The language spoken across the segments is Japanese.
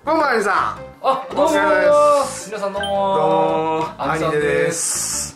こんばんは、兄さん。 あ、どうもー。皆さんどうもー。 どうもー。 兄さん兄です。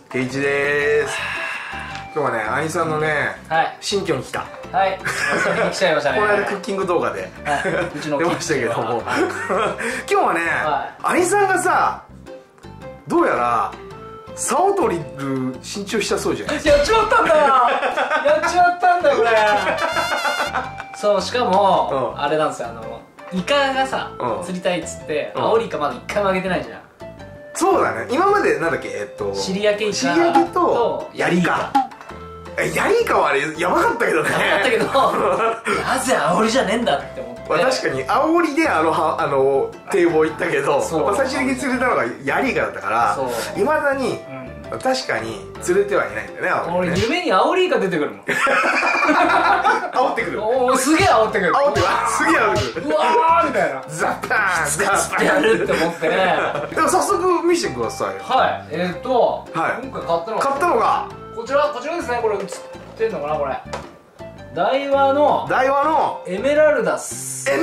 ケイチです。今日はね、兄さんのね、新居に来た。 はい。遊びに来ちゃいましたね。 この間クッキング動画でうちの出ましたけども、今日はね、兄さんがさ、どうやら竿取りる新調したそうじゃん。 やっちまったんだ。やっちまったんだよこれ。そう、しかもあれなんですよ、イカがさ釣りたいっつってアオリイカまだ一回もあげてないじゃん。 そうだね。今までなんだっけ、 シリアケイカシリアケとヤリイカ。ヤリイカはあれやばかったけどね。 やばかったけど、なぜアオリじゃねえんだって思って。 確かにアオリで堤防行ったけど、最終的に釣れたのがヤリイカだったからいまだに確かに釣れてはいないんだよね。 俺夢にアオリイカ出てくるもん。 煽ってくる。 おお、すげえ煽ってくる。 煽ってくる。すげえ煽ってくる。 うわーみたいな。 ザッパーンザッパーンやるって思ってね。 でも早速見せてください。 はい。今回買ったのがこちらですね。これ映ってんのかな、これ。ダイワのエメラルダスの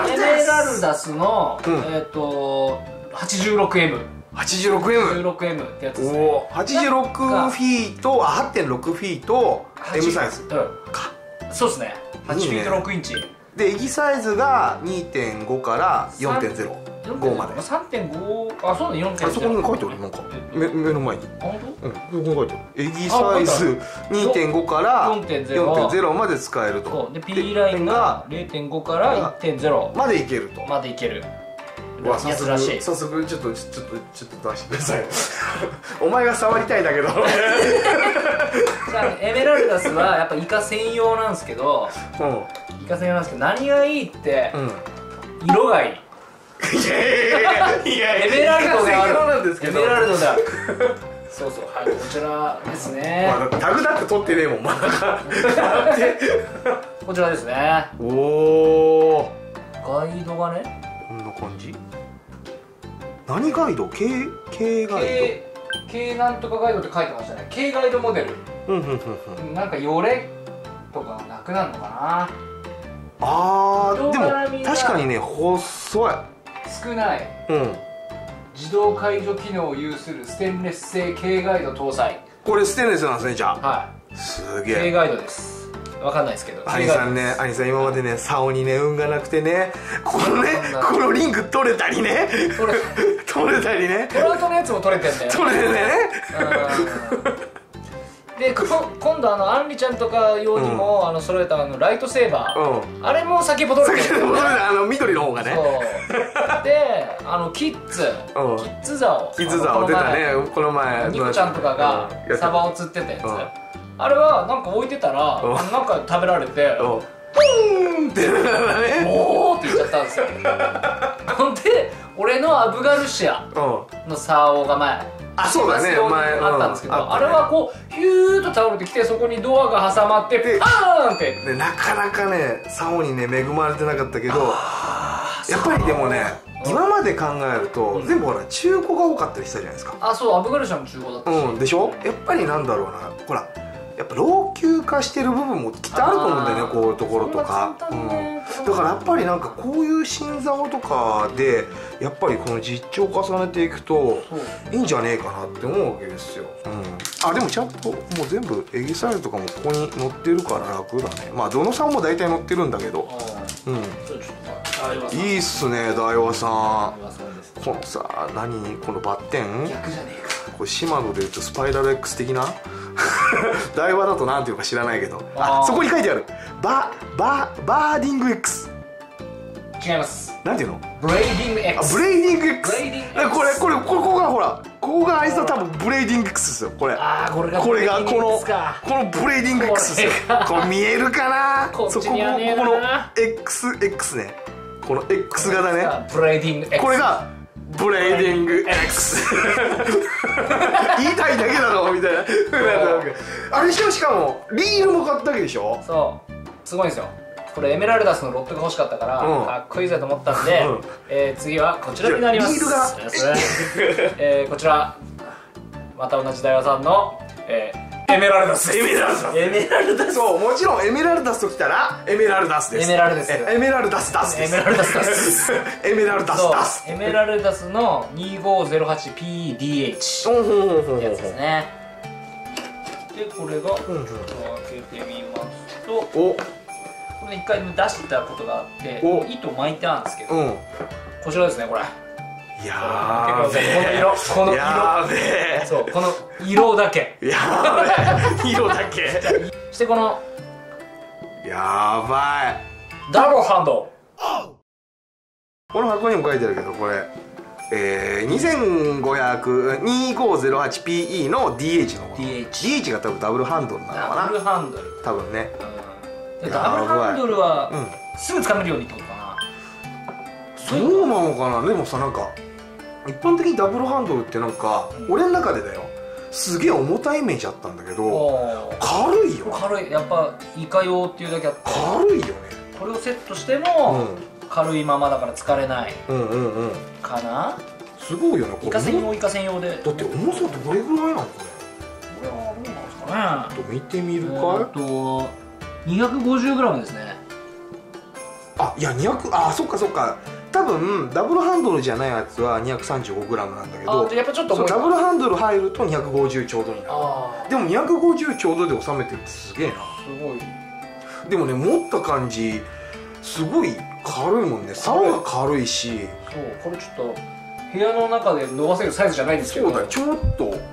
86M ってやつですね。 おお、86フィート、8.6フィート M サイズか。そうですね。8フィート6インチで、エギサイズが 2.5 から 4.0 5まで。 3.5、あ、そうだ、4.0。 あそこに書いてある。なんか目の前に。 あ、本当？ うん、ここに書いてある。エギサイズ 2.5 から 4.0 まで使えると。 で P ラインが 0.5 から 1.0 までいけると。 までいけるやつらしい。早速ちょっと出してください。お前が触りたいだけど。 じゃあエメラルダスはやっぱイカ専用なんですけど、何がいいって色がいい。いやエメラルドである。エメラルドである。そうそう、はい、こちらですね。 タグだって取ってねえもん、まだ。 こちらですね。 おお。 ガイドがね、 こんな感じ。何ガイド？Kガイド？ K なんとかガイドって書いてましたね。K ガイドモデル。なんかよれとかなくなるのかな。 あー、でも確かにね、細い。 少ない。自動解除機能を有するステンレス製 K ガイド搭載。これステンレスなんですね、じゃあ。 はい、 すげえ。 K ガイドです。わかんないですけど、 兄さん今までね、竿にね運がなくてね、このリング取れたりね、取れたりね、 トラウトのやつも取れてんだよ。 取れてね。 で、今度アンリちゃんとか用にも揃えたライトセーバー、あれも先ほど取れてる。 緑の方がね。 で、キッズ竿出たね、この前ニコちゃんとかがサバを釣ってたやつ、あれはなんか置いてたらなんか食べられてポーンっておーって言っちゃったんですよ。ほんで俺のアブガルシアの竿が前あったんですけど、あれはこうヒューッと倒れてきて、そこにドアが挟まってパーンって。 なかなかね竿にね恵まれてなかったけど、やっぱりでもね今まで考えると全部ほら中古が多かったりしたじゃないですか。 あ、そう、アブガルシャも中古だったし。 でしょ。やっぱりなんだろうな、ほらやっぱ老朽化してる部分もきっとあると思うんだよね、こういうところとか。だからやっぱりなんかこういう新竿とかでやっぱりこの実地を重ねていくといいんじゃねえかなって思うわけですよ。あ、でもちゃんともう全部エギサイズとかもここに載ってるから楽だね。まあどの竿も大体載ってるんだけど。いいっすね、大和さん。このさ、このバッテン、 逆じゃねえか。 これシマノでいうとスパイラル X 的な。台話だとなんていうか知らないけど、そこに書いてあるバーディング X。 違います。 なんていうの？ ブレイディング X。 ブレイディング X。 ここがほら、ここがあいつは多分ブレイディング X ですよ、これ。これがこのブレイディング X ですよ。これ見えるかな。ここの XX ね、この X 型ね、 ブレイディング X。 これがブレイディング X。 言いたいだけだろみたいな。あれしかもリールも買ったわけでしょ。 そう、すごいんですよ。これエメラルダスのロッドが欲しかったからかっこいいぜと思ったんで、次はこちらになります。リールがこちらまた同じ大和さんのエメラルダス。 エメラルダス。 エメラルダス。 そう、もちろんエメラルダスときたらエメラルダスです。 エメラルダス。 エメラルダスダスです。 エメラルダスダス。 エメラルダスダス。 エメラルダスの 2508PDH ってやつですね。でこれが開けてみますと、これ一回出したことがあって糸巻いてあるんですけど、こちらですね。これやーべえ、 この色、 やーべえ、 そう、この色だけ、 やーべえ、色だけ、 そしてこのやばいダブルハンド。 この箱にも書いてあるけど、これ2508PE の DH のもの。 DH が多分ダブルハンドルなのかな。 ダブルハンドル多分ね。 ダブルハンドルはすぐ掴めるようにってことかな。 そうなのかな。でもさ、なんか一般的にダブルハンドルってなんか俺の中でだよ、すげえ重たいイメージあったんだけど、軽いよ。 軽い。やっぱイカ用っていうだけあって軽いよね。 これをセットしても軽いままだから疲れないかな。 すごいよね。 イカ専用、イカ専用で。 だって重さどれぐらいなのこれ。これはどうなんですかね。 見てみるか。 250g ですね。 あ、いや200、あ、そっかそっか。多分ダブルハンドルじゃないやつは 235g なんだけど、 やっぱちょっとダブルハンドル入ると250ちょうどになる。でも250ちょうどで収めてるってすげえな。 すごい。 でもね、持った感じすごい軽いもんね。竿が軽いし。 そう、これちょっと部屋の中で伸ばせるサイズじゃないんですけど。 そうだ、ちょっとあ、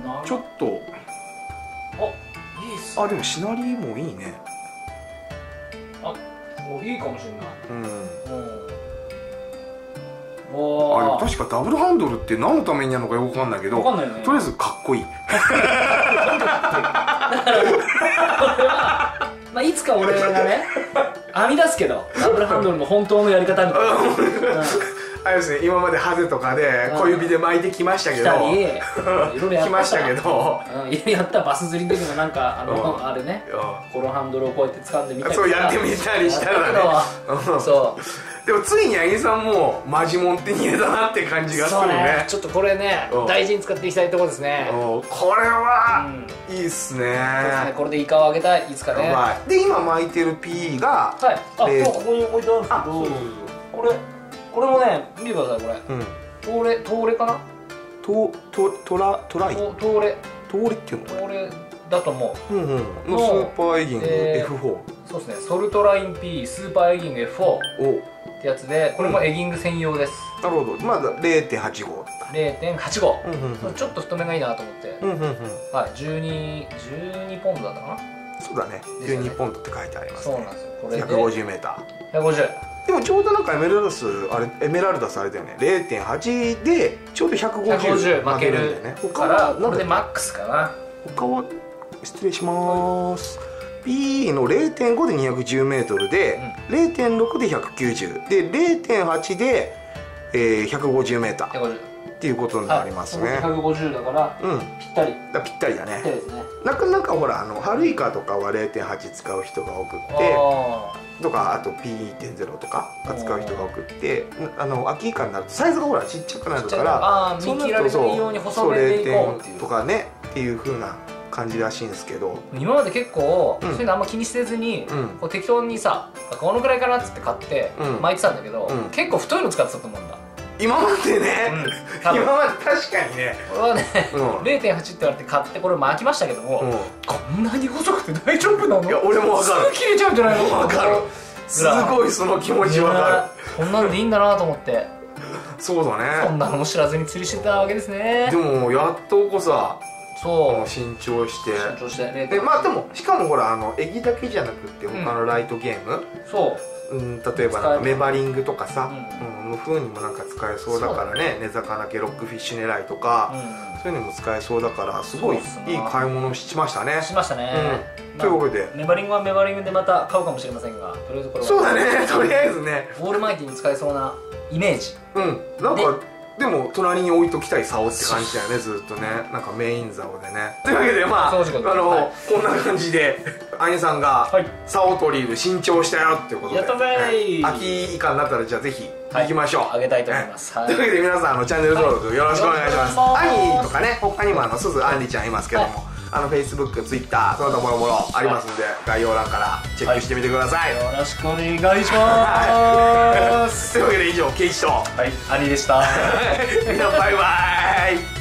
いいっすね。 あ、でもしなりもいいね。 あ、いいかもしれない。 あ、でも確かダブルハンドルって何のためにやるのかよくわかんないけど、 わかんないよね。 とりあえずかっこいい。 まあいつか俺がね編み出すけど、ダブルハンドルの本当のやり方みたいな。 あれですね、今までハゼとかで小指で巻いてきましたけど、 いろいろやきましたけど、 やったバス釣りの時もなんかあれね、このハンドルをこうやって掴んでみたりとか、 そうやってみたりしたらね。 そう。 でもついに八木さんもマジモンって似だなって感じがするね。 ちょっとこれね、大事に使っていきたいところですね。 これはいいっすね。 これでイカをあげたい、いつかね。 で今巻いてる P が、 はい、ここに置いてあるんですけど、これもね、見てください。これトーレかな。トライトーレっていうの。 トーレだと思う。 のスーパーエギング F4。 そうですね、ソルトライン P スーパーエギング F4 ってやつで、これもエギング専用です。 なるほど。まだ 0.85 だった。 0.85。ちょっと太めがいいなと思って、はい、12ポンドだったかな。 そうだね、12ポンドって書いてありますね。 そうなんですよ。これで 150m。 150。 でもちょうどなんかエメラルダスあれだよね、 0.8 でちょうど150 負けるんだよね。からこれでマックスかな。 他は失礼します。 P の 0.5 で 210m で、0.6 で190で 0.8 で150m っていうことになりますね。 150だからぴったり。 ぴったりだね。なかなかほらハルイカとかは 0.8 使う人が多くってとか、あと P1.0 とか使う人が多くって、秋イカになるとサイズがほらちっちゃくなるから、 見切られないように細めていこうっていうとかねっていう風な感じらしいんですけど、 今まで結構そういうのあんま気にせずに適当にさ、このくらいかなっつって買って巻いてたんだけど、結構太いの使ってたと思うんだ今までね。今まで確かにね。 これはね 0.8 って言われて買ってこれ巻きましたけども、こんなに細くて大丈夫なの？ いや俺も分かる。 すぐ切れちゃうんじゃないの？ 分かる。すごいその気持ち分かる。 こんなのでいいんだなと思って。 そうだね。 そんなのも知らずに釣りしてたわけですね。 でもやっとこさ、 そう新調してで、 まあでもしかもほらエギだけじゃなくって他のライトゲーム、例えばなんかメバリングとかさの風にもなんか使えそうだからね。根魚系ロックフィッシュ狙いとかそういうのも使えそうだから、すごいいい買い物しましたね。 しましたね。 というわけでメバリングはメバリングでまた買うかもしれませんが、とりあえずこれはそうだね、とりあえずねオールマイティに使えそうなイメージ。 なんかでも隣に置いときたい竿って感じだよね、ずっとね。なんかメイン竿でね。というわけでまあこんな感じで兄さんが竿とリール新調したよっていうことで、 やったぜー。 秋以下になったらじゃあぜひ行きましょう。 あげたいと思います。 というわけで皆さんチャンネル登録よろしくお願いします。兄とかね、他にもすずあんりちゃんいますけども、 Facebook、Twitter その他もろもろありますんで、概要欄からチェックしてみてください。 よろしくお願いします。 というわけで以上、ケイチとはい、兄でした。 みんなバイバイ。